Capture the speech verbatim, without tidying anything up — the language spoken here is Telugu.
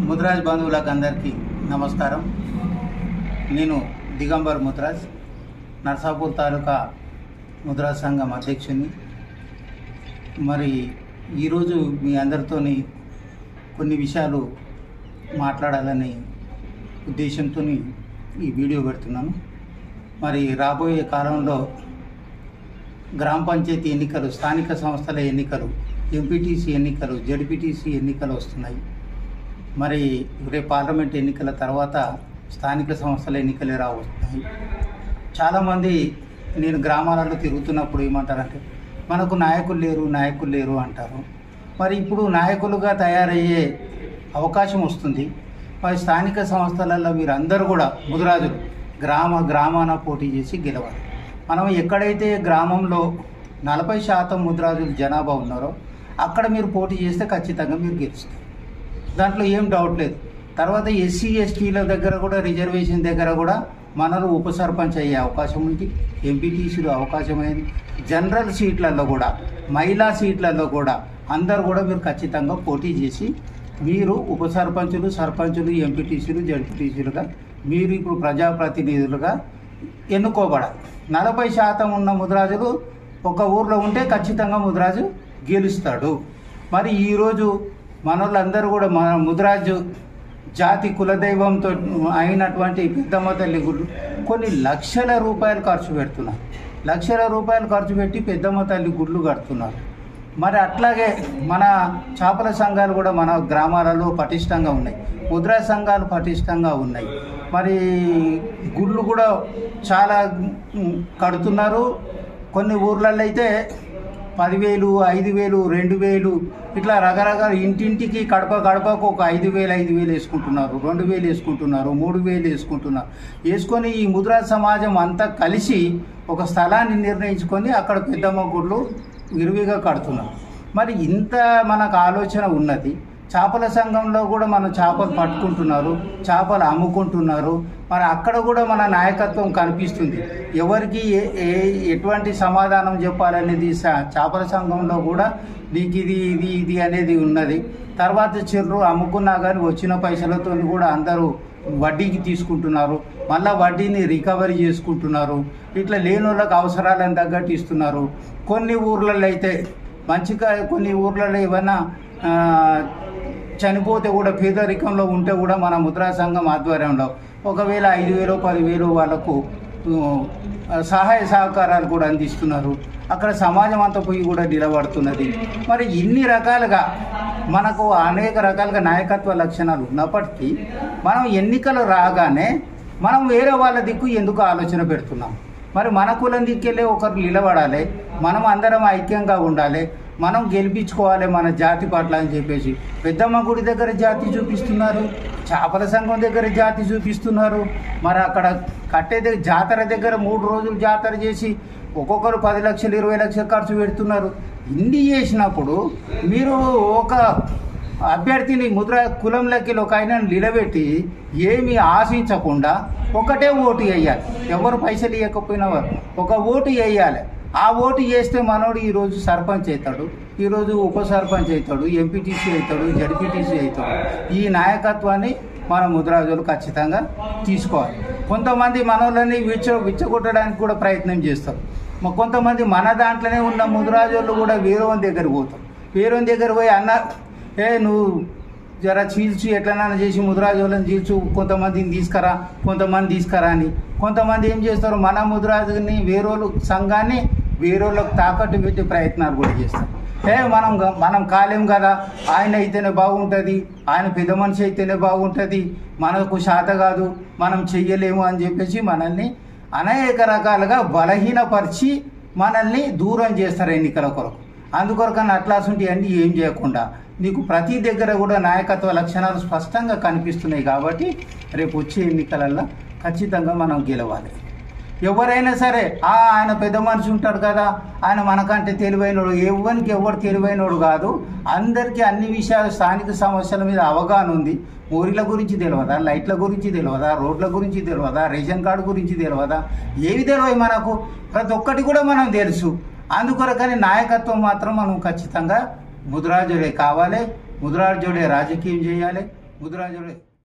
ముద్రాజ్ బంధువులకు అందరికీ నమస్కారం. నేను దిగంబర్ ముద్రాజ్, నర్సాపూర్ తాలూకా ముద్రాజ్ సంఘం అధ్యక్షుని. మరి ఈరోజు మీ అందరితో కొన్ని విషయాలు మాట్లాడాలని ఉద్దేశంతో ఈ వీడియో పెడుతున్నాను. మరి రాబోయే కాలంలో గ్రామ పంచాయతీ ఎన్నికలు, స్థానిక సంస్థల ఎన్నికలు, ఎంపీటీసీ ఎన్నికలు, జడ్పీటీసీ ఎన్నికలు వస్తున్నాయి. మరి రేపు పార్లమెంట్ ఎన్నికల తర్వాత స్థానిక సంస్థల ఎన్నికలే రావస్తున్నాయి. చాలామంది నేను గ్రామాలలో తిరుగుతున్నప్పుడు ఏమంటారంటే, మనకు నాయకులు లేరు నాయకులు లేరు అంటారు. మరి ఇప్పుడు నాయకులుగా తయారయ్యే అవకాశం వస్తుంది. మరి స్థానిక సంస్థలలో మీరు అందరూ కూడా ముదిరాజులు గ్రామ గ్రామాన పోటీ చేసి గెలవాలి. మనం ఎక్కడైతే గ్రామంలో నలభై శాతం ముదిరాజులు జనాభా ఉన్నారో అక్కడ మీరు పోటీ చేస్తే ఖచ్చితంగా మీరు గెలుస్తారు. దాంట్లో ఏం డౌట్ లేదు. తర్వాత ఎస్సీ ఎస్టీల దగ్గర కూడా, రిజర్వేషన్ దగ్గర కూడా మనలో ఉప సర్పంచ్ అయ్యే అవకాశం ఉంది, ఎంపీటీసీలు అవకాశమైంది. జనరల్ సీట్లలో కూడా, మహిళా సీట్లలో కూడా అందరు కూడా మీరు ఖచ్చితంగా పోటీ చేసి మీరు ఉప సర్పంచులు, సర్పంచులు, ఎంపీటీసీలు, జడ్పీటీసీలుగా మీరు ఇప్పుడు ప్రజాప్రతినిధులుగా ఎన్నుకోబడాలి. నలభై శాతం ఉన్న ముదిరాజులు ఒక ఊర్లో ఉంటే ఖచ్చితంగా ముదిరాజు గెలుస్తాడు. మరి ఈరోజు మనోళ్ళందరూ కూడా మన ముదిరాజు జాతి కులదైవంతో అయినటువంటి పెద్దమ్మ తల్లి గుళ్ళు కొన్ని లక్షల రూపాయలు ఖర్చు పెడుతున్నారు. లక్షల రూపాయలు ఖర్చు పెట్టి పెద్దమ్మ తల్లి గుళ్ళు కడుతున్నారు. మరి అట్లాగే మన చేపల సంఘాలు కూడా మన గ్రామాలలో పటిష్టంగా ఉన్నాయి, ముద్రా సంఘాలు పటిష్టంగా ఉన్నాయి. మరి గుళ్ళు కూడా చాలా కడుతున్నారు. కొన్ని ఊర్లలో అయితే పదివేలు, ఐదు వేలు, రెండు వేలు ఇట్లా రకరకాల ఇంటింటికి గడప గడపకు ఒక ఐదు వేలు ఐదు వేలు వేసుకుంటున్నారు, రెండు వేలు వేసుకుంటున్నారు, మూడు వేలు వేసుకుంటున్నారు. వేసుకొని ఈ ముద్రా సమాజం అంతా కలిసి ఒక స్థలాన్ని నిర్ణయించుకొని అక్కడ పెద్దమ్మ గుళ్ళు విరివిగా కడుతున్నారు. మరి ఇంత మనకు ఆలోచన ఉన్నది. చేపల సంఘంలో కూడా మన చేపలు పట్టుకుంటున్నారు, చేపలు అమ్ముకుంటున్నారు. మరి అక్కడ కూడా మన నాయకత్వం కనిపిస్తుంది. ఎవరికి ఏ ఎటువంటి సమాధానం చెప్పాలనేది చేపల సంఘంలో కూడా నీకు ఇది ఇది ఇది అనేది ఉన్నది. తర్వాత చెర్రు అమ్ముకున్నా కానీ వచ్చిన పైసలతో కూడా అందరూ వడ్డీకి తీసుకుంటున్నారు, మళ్ళీ వడ్డీని రికవరీ చేసుకుంటున్నారు. ఇట్లా లేని వాళ్ళకి అవసరాలను తగ్గట్టు ఇస్తున్నారు. కొన్ని ఊర్లలో అయితే మంచిగా, కొన్ని ఊర్లలో ఏమైనా చనిపోతే కూడా పేదరికంలో ఉంటే కూడా మన ముద్రా సంఘం ఆధ్వర్యంలో ఒకవేళ ఐదు వేలు పదివేలు వాళ్ళకు సహాయ సహకారాలు కూడా అందిస్తున్నారు. అక్కడ సమాజం అంతా పోయి కూడా నిలబడుతున్నది. మరి ఇన్ని రకాలుగా మనకు అనేక రకాలుగా నాయకత్వ లక్షణాలు ఉన్నప్పటికీ మనం ఎన్నికలు రాగానే మనం వేరే వాళ్ళ దిక్కు ఎందుకు ఆలోచన పెడుతున్నాం? మరి మన కులం దిక్కెళ్ళే ఒకరు నిలబడాలి, మనం అందరం ఐక్యంగా ఉండాలి, మనం గెలిపించుకోవాలి మన జాతి పట్ల అని చెప్పేసి పెద్దమ్మ గుడి దగ్గర జాతి చూపిస్తున్నారు, చేపల సంఘం దగ్గర జాతి చూపిస్తున్నారు. మరి అక్కడ కట్టే దగ్గర జాతర దగ్గర మూడు రోజులు జాతర చేసి ఒక్కొక్కరు పది లక్షలు ఇరవై లక్షలు ఖర్చు పెడుతున్నారు. ఇన్ని చేసినప్పుడు మీరు ఒక అభ్యర్థిని ముద్ర కులంలోకి ఒక ఆయన నిలబెట్టి ఏమీ ఆశించకుండా ఒకటే ఓటు వేయాలి. ఎవరు పైసలు ఇవ్వకపోయినా ఒక ఓటు వేయాలి. ఆ ఓటు వేస్తే మనోడు ఈరోజు సర్పంచ్ అవుతాడు, ఈరోజు ఉప సర్పంచ్ అవుతాడు, ఎంపీటీసీ అవుతాడు, జడ్పీటీసీ అవుతాడు. ఈ నాయకత్వాన్ని మన ముద్రాజులు ఖచ్చితంగా తీసుకోవాలి. కొంతమంది మనోళ్ళని విచ్చ విచ్చగొట్టడానికి కూడా ప్రయత్నం చేస్తారు. కొంతమంది మన దాంట్లోనే ఉన్న ముద్రాజులు కూడా వేరే దగ్గర పోతారు. వేరే దగ్గర పోయి అన్న ఏ నువ్వు జర చీల్చు, ఎట్లనైనా చేసి ముద్రాజులను చీల్చు, కొంతమందిని తీసుకురా కొంతమంది తీసుకురా అని. కొంతమంది ఏం చేస్తారు, మన ముద్రాజుని వేరేళ్ళు సంఘాన్ని వేరేళ్ళకు తాకట్టు పెట్టే ప్రయత్నాలు కూడా చేస్తారు. ఏ మనం మనం కాలేం కదా, ఆయన అయితేనే బాగుంటుంది, ఆయన పెద్ద మనిషి అయితేనే బాగుంటుంది, మనకు శాత కాదు, మనం చెయ్యలేము అని చెప్పేసి మనల్ని అనేక రకాలుగా బలహీనపరిచి మనల్ని దూరం చేస్తారు ఎన్నికల కొరకు. అందుకొరకన్నా అట్లాంటి అన్నీ ఏం చేయకుండా నీకు ప్రతి దగ్గర కూడా నాయకత్వ లక్షణాలు స్పష్టంగా కనిపిస్తున్నాయి. కాబట్టి రేపు వచ్చే ఎన్నికలలో ఖచ్చితంగా మనం గెలవాలి. ఎవరైనా సరే ఆ ఆయన పెద్ద మనిషి ఉంటాడు కదా, ఆయన మనకంటే తెలివైనోడు, ఎవరికి ఎవరు తెలివైనోడు కాదు. అందరికీ అన్ని విషయాలు, స్థానిక సమస్యల మీద అవగాహన ఉంది. ఊరిల గురించి తెలియదా, లైట్ల గురించి తెలియదా, రోడ్ల గురించి తెలియదా, రేషన్ కార్డు గురించి తెలియదా, ఏవి తెలియదు మనకు. ప్రతి ఒక్కటి కూడా మనం తెలుసు. అందుకొరకని నాయకత్వం మాత్రం మనం ఖచ్చితంగా ముదిరాజుడే కావాలి, ముదిరాజుడే రాజకీయం చేయాలి, ముదిరాజుడే.